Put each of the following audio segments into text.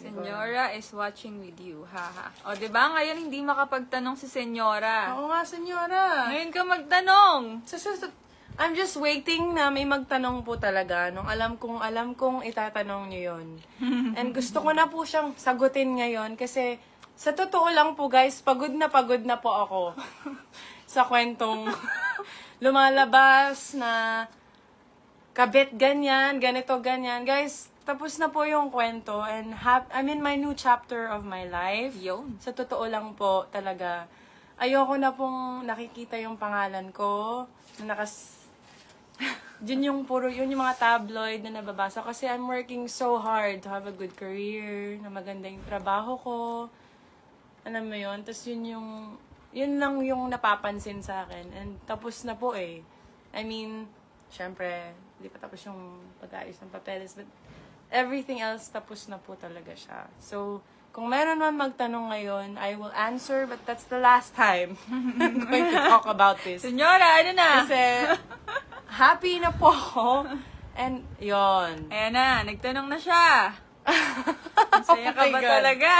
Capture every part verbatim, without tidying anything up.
Senyora is watching with you, haha. O, diba? Ngayon hindi makapagtanong si Senyora. Oo nga, Senyora. Ngayon ka magtanong. So, so, so, I'm just waiting na may magtanong po talaga. Nung alam kong, alam kong itatanong niyo yun. And gusto ko na po siyang sagutin ngayon kasi sa totoo lang po guys, pagod na pagod na po ako sa kwentong lumalabas na kabit ganyan, ganito ganyan. Guys, tapos na po yung kwento and hap- I'm in my new chapter of my life. Yun. Sa totoo lang po talaga. Ayoko na pong nakikita yung pangalan ko na nakas... Yun yung puro, yun yung mga tabloid na nababasa. Kasi I'm working so hard to have a good career, na maganda yung trabaho ko. Alam mo yun? Tapos yun yung, yun lang yung napapansin sa akin. And tapos na po eh. I mean, syempre, hindi pa tapos yung pag-ayos ng papeles. But everything else, tapos na po talaga siya. So, kung meron man magtanong ngayon, I will answer, but that's the last time I'm going to talk about this. Senyora, ano na? Kasi, happy na po ako. And, yon. Ayan na, nagtanong na siya. Masaya ka Oh ba my God. talaga?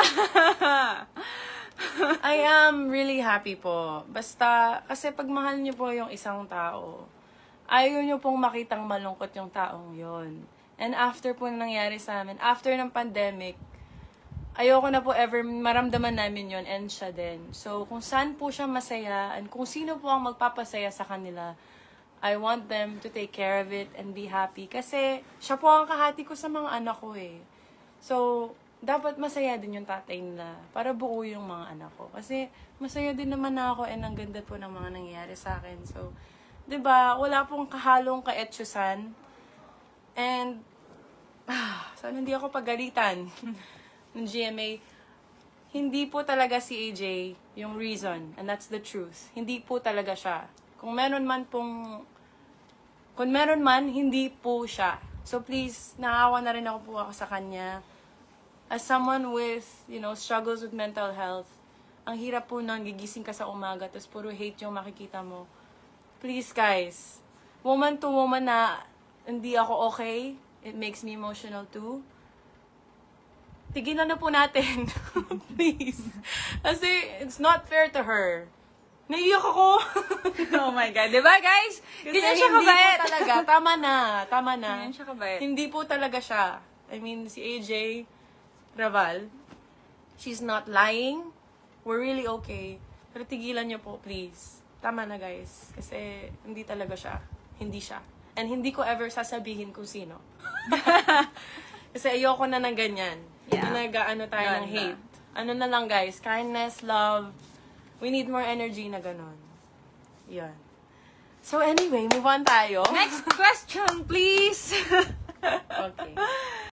I am really happy po. Basta, kasi pag mahal niyo po yung isang tao, ayaw niyo pong makitang malungkot yung taong yon. And after po nangyari sa amin, after ng pandemic, ayoko na po ever maramdaman namin yon and siya din. So, kung saan po siya masaya, and kung sino po ang magpapasaya sa kanila, I want them to take care of it and be happy. Kasi, siya po ang kahati ko sa mga anak ko eh. So, dapat masaya din yung tatay nila para buo yung mga anak ko. Kasi, masaya din naman ako and ang ganda po ng mga nangyayari sa akin. So, 'di ba, wala pong kahalong kaetsyusan. And, ah, sana hindi ako pagalitan ng G M A. Hindi po talaga si A J yung reason. And that's the truth. Hindi po talaga siya. Kung meron man pong, kung meron man, hindi po siya. So please, naawa na rin ako po ako sa kanya. As someone with, you know, struggles with mental health, ang hirap po nun, gigising ka sa umaga, tapos puro hate yung makikita mo. Please guys, woman to woman na hindi ako okay, it makes me emotional too. Tigilan na po natin. Please. Kasi it's not fair to her. Naiiyak ako. Oh my God. Diba, guys? Kasi Ganyan siya hindi kabait. po talaga. Tama na. Tama na. Ganyan siya kabait. Hindi po talaga siya. I mean, si A J Raval, she's not lying. We're really okay. Pero tigilan niyo po, please. Tama na, guys. Kasi hindi talaga siya. Hindi siya. And hindi ko ever sasabihin kung sino. Kasi ayoko na ng ganyan. Yeah. Na nag-ano tayo ng Ganda. hate. Ano na lang, guys. Kindness, love. We need more energy na ganon. Yan. So anyway, move on tayo. Next question, please. Okay.